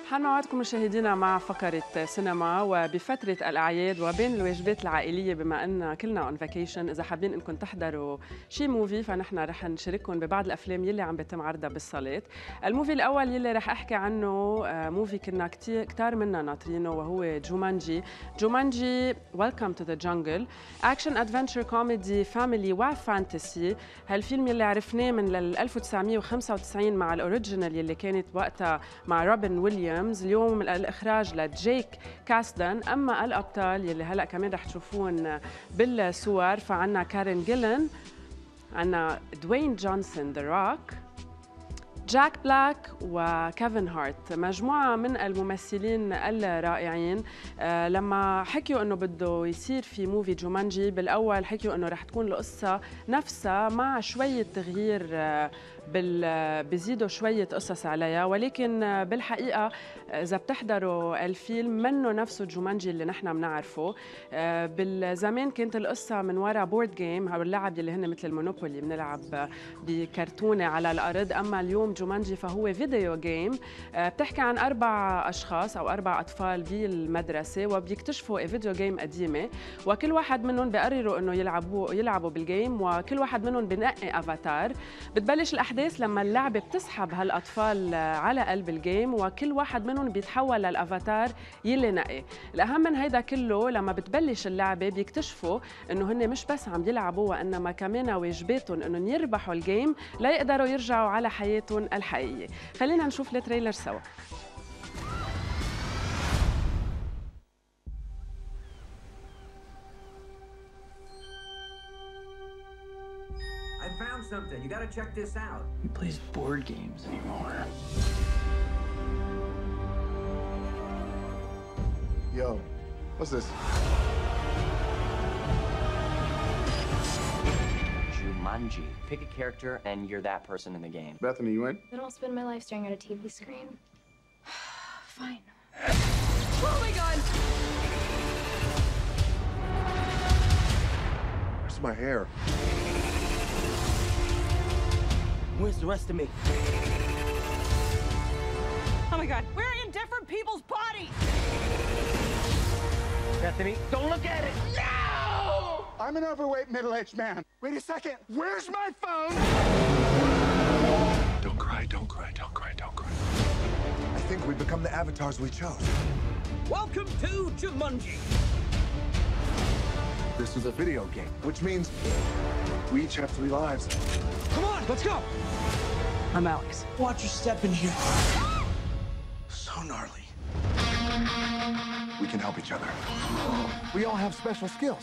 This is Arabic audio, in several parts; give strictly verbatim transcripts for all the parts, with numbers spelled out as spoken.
حنوعدكم مشاهدينا مع فقرة سينما وبفترة الأعياد وبين الواجبات العائلية بما أن كلنا اون فاكيشن. إذا حابين إنكم تحضروا شي موفي فنحن رح نشارككم ببعض الأفلام يلي عم بيتم عرضها بالصالات. الموفي الأول يلي رح أحكي عنه موفي كنا كتير كتار منا ناطرينه وهو جومانجي. جومانجي ويلكم تو ذا جنجل، أكشن أدفنتشر كوميدي فاميلي وفانتسي. هالفيلم يلي عرفناه من ألف وتسعمية وخمسة وتسعين مع الأوريجينال يلي كانت وقتها مع روبن ويليامز، اليوم الإخراج لجيك كاسدن. أما الأبطال يلي هلأ كمان رح تشوفون بالصور فعنا كارين جيلن، عنا دوين جونسون ذا روك، جاك بلاك وكيفن هارت، مجموعة من الممثلين الرائعين. آه لما حكيوا انه بده يصير في موفي جومانجي بالاول حكيوا انه رح تكون القصة نفسها مع شوية تغيير، آه بيزيدوا شوية قصص عليها، ولكن بالحقيقة إذا بتحضروا الفيلم منه نفسه جومانجي اللي نحن بنعرفه. بالزمان كانت القصة من وراء بورد جيم أو اللعب اللي هن مثل المونوبولي بنلعب بكرتونة على الأرض، أما اليوم جومانجي فهو فيديو جيم بتحكي عن أربع أشخاص أو أربع أطفال بالمدرسة وبيكتشفوا فيديو جيم قديمة، وكل واحد منهم بيقرروا إنه يلعبوا يلعبوا بالجيم، وكل واحد منهم بنقي أفاتار. بتبلش الأحداث لما اللعبة بتسحب هالأطفال على قلب الجيم وكل واحد منهم بيتحول للأفاتار يلي نقي. الأهم من هيدا كله لما بتبلش اللعبة بيكتشفوا إنه هن مش بس عم يلعبوا وإنما كمان واجباتهم إنهم يربحوا الجيم ليقدروا يرجعوا على حياتهم الحقيقية. خلينا نشوف التريلر سوا. I found something. You gotta check this out. Who plays board games anymore? Yo, what's this? Jumanji. Pick a character and you're that person in the game. Bethany, you in? I don't spend my life staring at a T V screen. Fine. Oh my god! Where's my hair? Where's the rest of me? Oh my god, we're in different people's bodies! Bethany, don't look at it! No! I'm an overweight middle-aged man. Wait a second. Where's my phone? Don't cry, don't cry, don't cry, don't cry. I think we've become the avatars we chose. Welcome to Jumanji. This is a video game, which means we each have three lives. Come on, let's go! I'm Alex. Watch your step in here. So gnarly. We can help each other. We all have special skills.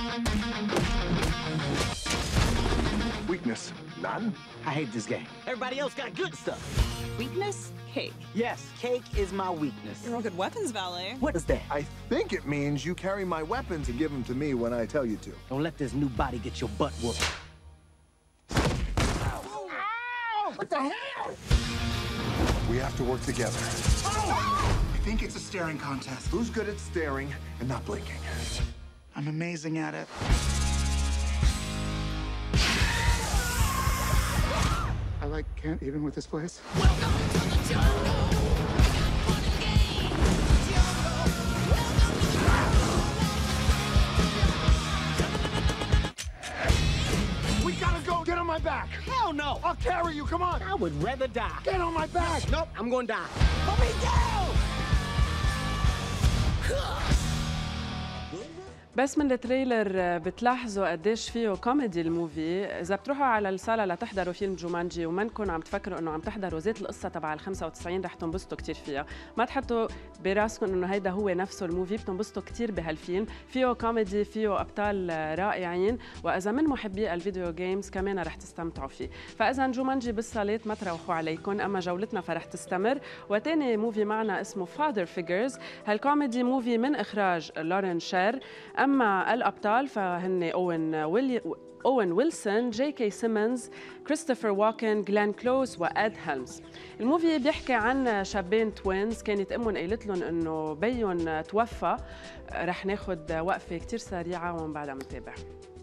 Weakness, none. I hate this game. Everybody else got good stuff. Weakness? Cake. Yes, cake is my weakness. You're a good weapons valet. What is that? I think it means you carry my weapons and give them to me when I tell you to. Don't let this new body get your butt whooped. What the hell? We have to work together. I think it's a staring contest. Who's good at staring and not blinking? I'm amazing at it. I like can't even with this place. Welcome to the jungle. We gotta go. Get on my back. Hell no! I'll carry you. Come on. I would rather die. Get on my back. Nope, I'm gonna die. Put me down! بس من التريلر بتلاحظوا قديش فيه كوميدي الموفي. اذا بتروحوا على الصاله لتحضروا فيلم جومانجي ومنكم عم تفكروا انه عم تحضروا ذات القصه تبع ال خمسة وتسعين رح تنبسطوا كثير فيها. ما تحطوا براسكم انه هيدا هو نفسه الموفي، بتنبسطوا كثير بهالفيلم. فيه كوميدي، فيه ابطال رائعين، واذا من محبي الفيديو جيمز كمان رح تستمتعوا فيه. فاذا جومانجي بالصالات ما تروحوا عليكم، اما جولتنا فرح تستمر. وثاني موفي معنا اسمه فاذر فيجرز. هالكوميدي موفي من اخراج لورين شير. أما الأبطال فهن أوين ويلي أوين ويلسون، جي كي سيمونز، كريستوفر واكن، جلين كلوز وإد هيلمز. الموفي بيحكي عن شابين توينز كانت أمهم قالت لهم إنه بيهم توفى. رح ناخد وقفة كتير سريعة ومن بعدها بنتابع.